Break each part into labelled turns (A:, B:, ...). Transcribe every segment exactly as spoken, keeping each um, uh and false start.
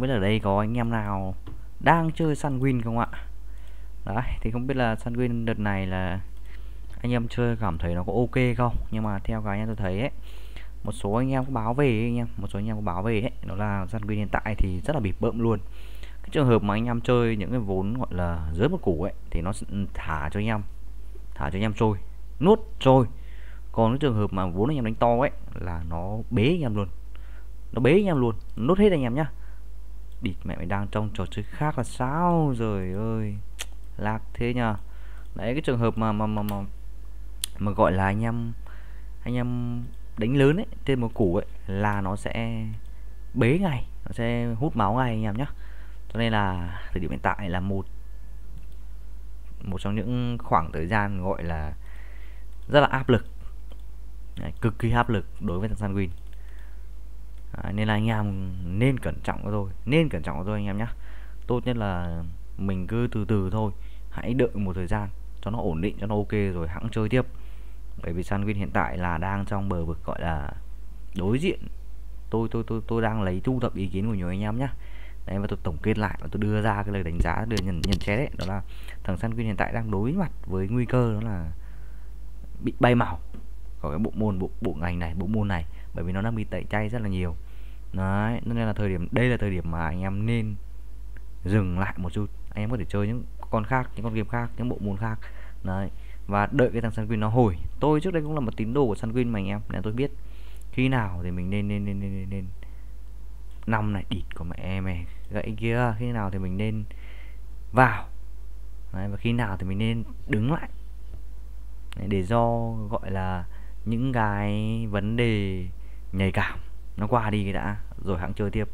A: không biết là ở đây có anh em nào đang chơi Sunwin không ạ? Đấy, thì không biết là Sunwin đợt này là anh em chơi cảm thấy nó có ok không? Nhưng mà theo cái anh em tôi thấy ấy, một số anh em có báo về ấy, anh em, một số anh em có báo về ấy, đó là Sunwin hiện tại thì rất là bịp bợm luôn. Cái trường hợp mà anh em chơi những cái vốn gọi là dưới một củ ấy thì nó sẽ thả cho anh em, thả cho anh em trôi, nuốt trôi. Còn cái trường hợp mà vốn anh em đánh to ấy là nó bế anh em luôn, nó bế anh em luôn, nuốt hết anh em nhá. Địt mẹ mày đang trong trò chơi khác là sao rồi ơi, lạc thế nhờ. Đấy, cái trường hợp mà mà mà mà, mà gọi là anh em anh em đánh lớn ấy trên một củ ấy là nó sẽ bế ngay, nó sẽ hút máu ngay anh em nhé. Cho nên là thời điểm hiện tại là một một trong những khoảng thời gian gọi là rất là áp lực. Đấy, cực kỳ áp lực đối với thằng Sunwin. À, nên là anh em nên cẩn trọng thôi, nên cẩn trọng thôi anh em nhé. Tốt nhất là mình cứ từ từ thôi, hãy đợi một thời gian cho nó ổn định, cho nó ok rồi hãng chơi tiếp. Bởi vì Sunwin hiện tại là đang trong bờ vực gọi là đối diện. Tôi tôi tôi tôi đang lấy thu thập ý kiến của nhiều anh em nhé. Đấy, và tôi tổng kết lại và tôi đưa ra cái lời đánh giá, đưa nhận nhận xét đấy, đó là thằng Sunwin hiện tại đang đối mặt với nguy cơ đó là bị bay màu của cái bộ môn bộ bộ ngành này, bộ môn này, bởi vì nó đang bị tẩy chay rất là nhiều. Đấy, nên là thời điểm đây là thời điểm mà anh em nên dừng lại một chút, anh em có thể chơi những con khác, những con game khác, những bộ môn khác. Đấy, và đợi cái thằng Sunwin nó hồi. Tôi trước đây cũng là một tín đồ của Sunwin mà anh em, nên tôi biết khi nào thì mình nên nên nên nên, nên. năm này địt của mẹ mày gãy kia, khi nào thì mình nên vào. Đấy, và khi nào thì mình nên đứng lại. Đấy, để do gọi là những cái vấn đề nhạy cảm nó qua đi cái đã rồi hãng chơi tiếp.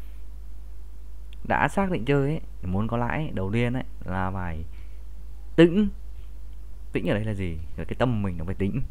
A: Đã xác định chơi ấy, muốn có lãi đầu tiên ấy là phải tĩnh. Tĩnh ở đây là gì? Cái tâm mình nó phải tĩnh,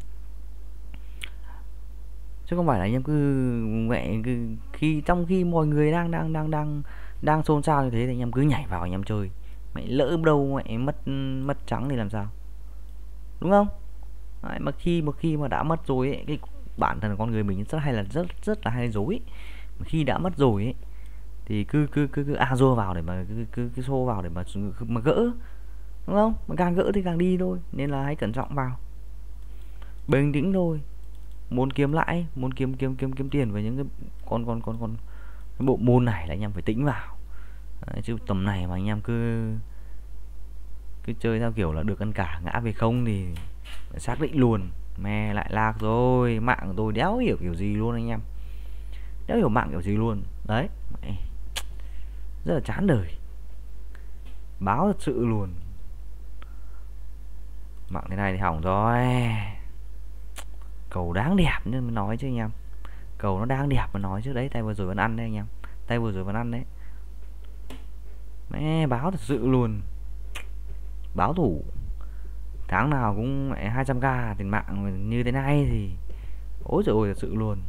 A: chứ không phải là anh em cứ mẹ cứ khi trong khi mọi người đang đang đang đang đang xôn xao như thế thì anh em cứ nhảy vào anh em chơi. Mẹ lỡ đâu mẹ mất mất trắng thì làm sao, đúng không? Đấy, mà khi một khi mà đã mất rồi ấy, cái bản thân con người mình rất hay là rất rất là hay dối. Mà khi đã mất rồi ấy thì cứ cứ cứ cứ a dô vào để mà cứ cứ cứ xô vào để mà mà gỡ, đúng không? Mà càng gỡ thì càng đi thôi, nên là hãy cẩn trọng vào, bình tĩnh thôi. Muốn kiếm lãi, muốn kiếm kiếm kiếm kiếm tiền với những cái con con con con cái bộ môn này là anh em phải tĩnh vào. Đấy, chứ tầm này mà anh em cứ cứ chơi theo kiểu là được ăn cả ngã về không thì xác định luôn mẹ lại lạc rồi. Mạng của tôi đéo hiểu kiểu gì luôn anh em, đéo hiểu mạng kiểu gì luôn. Đấy, mẹ, rất là chán đời, báo thật sự luôn. Mạng thế này thì hỏng rồi. Cầu đáng đẹp nên mới nói chứ anh em, cầu nó đang đẹp mà nói chứ. Đấy, tay vừa rồi vẫn ăn đấy anh em, tay vừa rồi vẫn ăn đấy. Mẹ, báo thật sự luôn, báo thủ. Tháng nào cũng hai trăm k tiền mạng như thế này thì ối trời ơi thật sự luôn.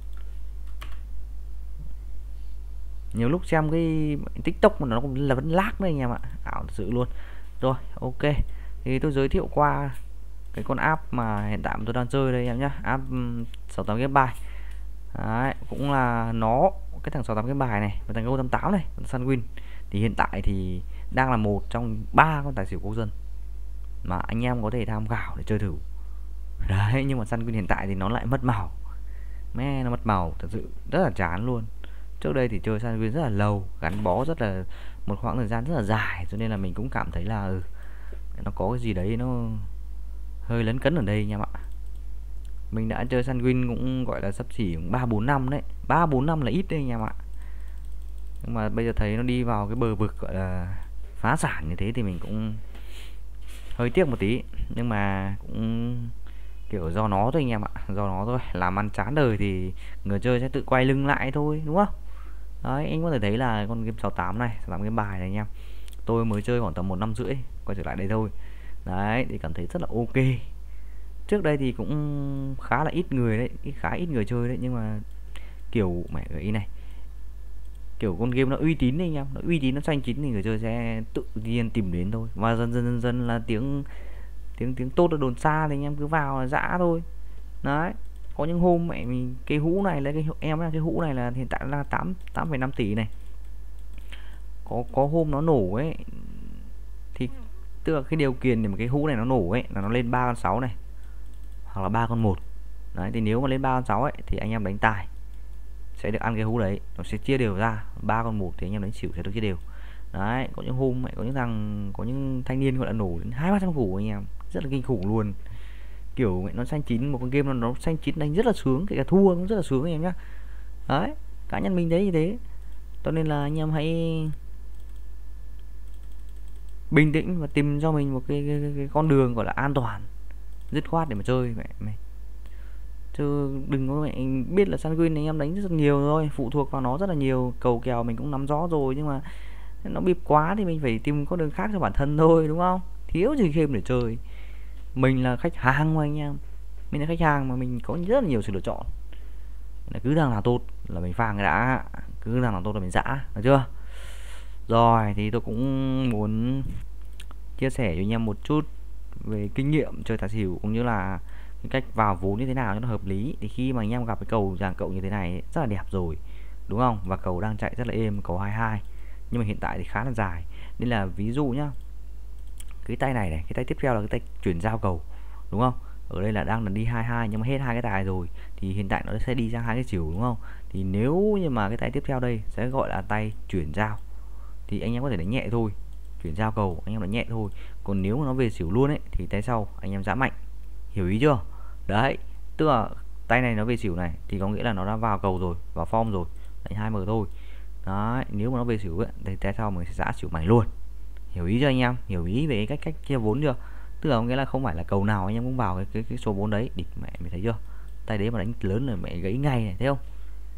A: Nhiều lúc xem cái TikTok mà nó cũng là vẫn lag đấy anh em ạ, ảo thật sự luôn. Rồi, ok, thì tôi giới thiệu qua cái con app mà hiện tại mà tôi đang chơi đây em nhá, app sáu tám game bài. Đấy, cũng là nó cái thằng sáu tám game bài này và thằng Go tám tám này, Sunwin thì hiện tại thì đang là một trong ba con tài xỉu quốc dân mà anh em có thể tham khảo để chơi thử. Đấy, nhưng mà Sunwin hiện tại thì nó lại mất màu. Mẹ, nó mất màu thật sự rất là chán luôn. Trước đây thì chơi Sunwin rất là lâu, gắn bó rất là một khoảng thời gian rất là dài, cho nên là mình cũng cảm thấy là ừ, nó có cái gì đấy nó hơi lấn cấn ở đây nha bạn. Mình đã chơi Sunwin cũng gọi là sắp xỉ ba bốn năm đấy, ba bốn năm là ít đấy anh em ạ. Nhưng mà bây giờ thấy nó đi vào cái bờ vực gọi là phá sản như thế thì mình cũng hơi tiếc một tí, nhưng mà cũng kiểu do nó thôi anh em ạ, do nó thôi. Làm ăn chán đời thì người chơi sẽ tự quay lưng lại thôi, đúng không? Đấy, anh có thể thấy là con game sáu tám này, sáu tám game bài này anh em, tôi mới chơi khoảng tầm một năm rưỡi quay trở lại đây thôi. Đấy, thì cảm thấy rất là ok. Trước đây thì cũng khá là ít người đấy, khá ít người chơi đấy, nhưng mà kiểu mẹ ý này, kiểu con game nó uy tín đấy anh em, nó uy tín, nó xanh chín thì người chơi sẽ tự nhiên tìm đến thôi. Và dần dần dần dần là tiếng tiếng tiếng tốt ở đồn xa thì anh em cứ vào là dã thôi. Đấy, có những hôm mẹ mình cái hũ này là cái em là cái hũ này là hiện tại là tám tám phẩy năm tỷ này, có có hôm nó nổ ấy, thì tức là cái điều kiện để mà cái hũ này nó nổ ấy là nó lên ba con sáu này hoặc là ba con một. Đấy, thì nếu mà lên ba con sáu ấy thì anh em đánh tài sẽ được ăn cái hũ đấy, nó sẽ chia đều ra. Ba con một thì anh em đánh xỉu sẽ được chia đều. Đấy, có những hôm ấy, có những thằng có những thanh niên gọi là nổ đến hai ba trăm củ anh em, rất là kinh khủng luôn. Kiểu mẹ nó xanh chín, một con game nó, nó xanh chín đánh rất là sướng, kể cả thua cũng rất là sướng anh em nhá. Đấy, cá nhân mình thấy như thế. Cho nên là anh em hãy bình tĩnh và tìm cho mình một cái, cái, cái, cái con đường gọi là an toàn, dứt khoát để mà chơi mẹ mày. Chứ đừng có mẹ biết là Sunwin anh em đánh rất nhiều rồi, phụ thuộc vào nó rất là nhiều, cầu kèo mình cũng nắm rõ rồi, nhưng mà nó bịp quá thì mình phải tìm con đường khác cho bản thân thôi, đúng không? Thiếu gì game để chơi. Mình là khách hàng mà anh em, mình là khách hàng mà mình có rất là nhiều sự lựa chọn. Là cứ thằng nào tốt là mình phang cái đã, cứ thằng nào tốt là mình dã, được chưa? Rồi thì tôi cũng muốn chia sẻ cho anh em một chút về kinh nghiệm chơi tài xỉu, cũng như là cái cách vào vốn như thế nào cho nó hợp lý. Thì khi mà anh em gặp cái cầu dàn cậu như thế này ấy, rất là đẹp rồi, đúng không? Và cầu đang chạy rất là êm, cầu hai hai, nhưng mà hiện tại thì khá là dài. Nên là ví dụ nhá, cái tay này này, cái tay tiếp theo là cái tay chuyển giao cầu, đúng không? Ở đây là đang là đi hai hai nhưng mà hết hai cái tài rồi, thì hiện tại nó sẽ đi sang hai cái xỉu, đúng không? Thì nếu như mà cái tay tiếp theo đây sẽ gọi là tay chuyển giao, thì anh em có thể đánh nhẹ thôi, chuyển giao cầu anh em đánh nhẹ thôi. Còn nếu mà nó về xỉu luôn ấy thì tay sau anh em giã mạnh, hiểu ý chưa? Đấy, tức là tay này nó về xỉu này thì có nghĩa là nó đã vào cầu rồi, vào form rồi, đánh hai m thôi. Đấy, nếu mà nó về xỉu ấy thì tay sau mình sẽ giã xỉu mày luôn, hiểu ý cho anh em? Hiểu ý về cách cách chia vốn chưa? Tức là nghĩa là không phải là cầu nào anh em cũng vào cái cái, cái số vốn đấy. Địt mẹ, mày thấy chưa? Tay đấy mà đánh lớn rồi mẹ gãy ngay này, thấy không?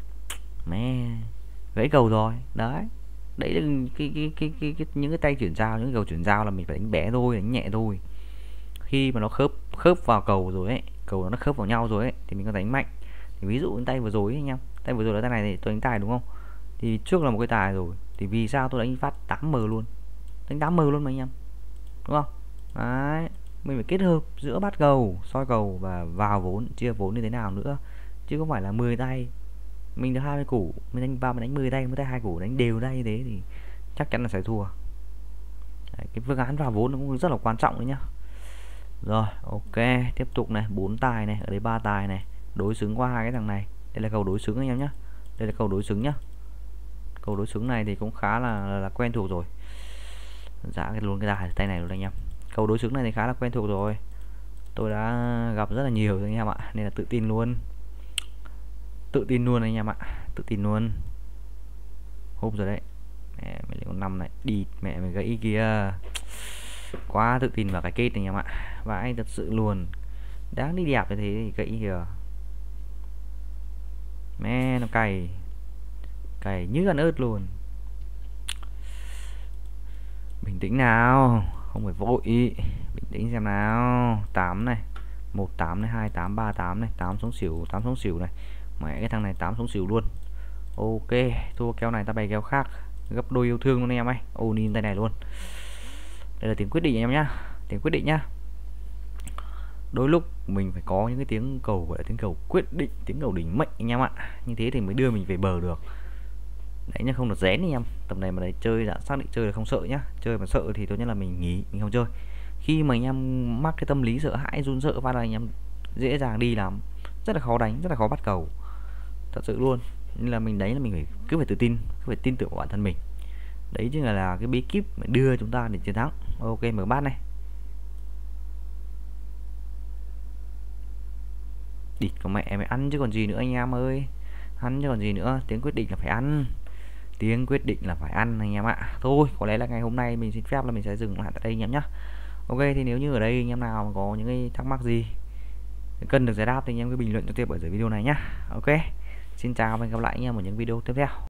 A: Mẹ gãy cầu rồi. Đấy, đấy là cái cái, cái, cái, cái những cái tay chuyển giao, những cái cầu chuyển giao là mình phải đánh bé thôi, đánh nhẹ thôi. Khi mà nó khớp khớp vào cầu rồi ấy, cầu nó khớp vào nhau rồi ấy thì mình có đánh mạnh. Thì ví dụ cái tay vừa rồi ấy, anh em, tay vừa rồi là tay này thì tôi đánh tài, đúng không? Thì trước là một cái tài rồi, thì vì sao tôi đánh phát tám m luôn, đánh tám m luôn mà anh em, đúng không? Đấy, mình phải kết hợp giữa bắt cầu, soi cầu và vào vốn, chia vốn như thế nào nữa, chứ không phải là mười tay mình được hai mươi củ, mình đánh ba mình đánh mười tay, mới tay hai củ đánh đều tay như thế thì chắc chắn là sẽ thua. Đấy, cái phương án vào vốn nó cũng rất là quan trọng đấy nhá. Rồi, ok, tiếp tục này, bốn tài này, ở đây ba tài này, đối xứng qua hai cái thằng này. Đây là cầu đối xứng anh em nhá. Đây là cầu đối xứng nhá. Cầu đối xứng này thì cũng khá là là, là quen thuộc rồi. Dạ cái luôn cái tài tay này luôn anh em. Cầu đối xứng này thì khá là quen thuộc rồi, tôi đã gặp rất là nhiều rồi anh em ạ, nên là tự tin luôn, tự tin luôn anh em ạ, tự tin luôn. Húp rồi đấy, mẹ mày lấy con năm này đi, mẹ mày gãy kia, quá tự tin vào cái kết anh em ạ, và anh thật sự luôn, đáng đi đẹp như thế thì gãy kìa, mẹ nó cày cày như con ớt luôn. Bình tĩnh nào, không phải vội, bình tĩnh xem nào. Tám này, một tám này, hai tám, ba tám này, tám xuống xỉu, tám xuống xỉu này. Mẹ cái thằng này tám xuống xỉu luôn. Ok, thua kèo này ta bày kèo khác, gấp đôi yêu thương luôn em ơi. Ô nhìn tay này luôn. Đây là tiếng quyết định em nhá, tiếng quyết định nhá. Đôi lúc mình phải có những cái tiếng cầu gọi là tiếng cầu quyết định, tiếng cầu đỉnh mệnh anh em ạ. Như thế thì mới đưa mình về bờ được. Đấy nhá, không được rén anh em. Tầm này mà đấy chơi đã xác định chơi là không sợ nhá. Chơi mà sợ thì tốt nhất là mình nghỉ, mình không chơi. Khi mà anh em mắc cái tâm lý sợ hãi, run sợ phát là anh em dễ dàng đi lắm, rất là khó đánh, rất là khó bắt cầu, thật sự luôn. Nên là mình đấy là mình phải cứ phải tự tin, cứ phải tin tưởng vào bản thân mình. Đấy chứ là, là cái bí kíp để đưa chúng ta đến chiến thắng. Ok, mở bát này. Địt của mẹ mày ăn chứ còn gì nữa anh em ơi, ăn chứ còn gì nữa. Tiếng quyết định là phải ăn, tiếng quyết định là phải ăn anh em ạ. Thôi có lẽ là ngày hôm nay mình xin phép là mình sẽ dừng lại tại đây anh em nhé. Ok, thì nếu như ở đây anh em nào mà có những cái thắc mắc gì cần được giải đáp thì anh em cứ bình luận cho tiếp ở dưới video này nhá. Ok, xin chào và hẹn gặp lại anh em ở những video tiếp theo.